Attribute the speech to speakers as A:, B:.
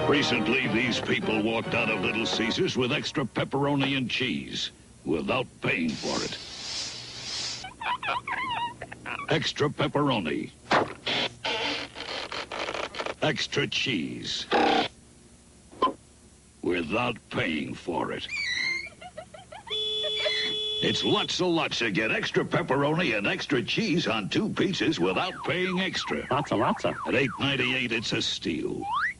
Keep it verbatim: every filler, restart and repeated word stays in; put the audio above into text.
A: Recently, these people walked out of Little Caesars with extra pepperoni and cheese without paying for it. Extra pepperoni. Extra cheese. Without paying for it. It's lots of lots to get extra pepperoni and extra cheese on two pizzas without paying extra.
B: Lots of lots of.
A: At eight ninety-eight, it's a steal.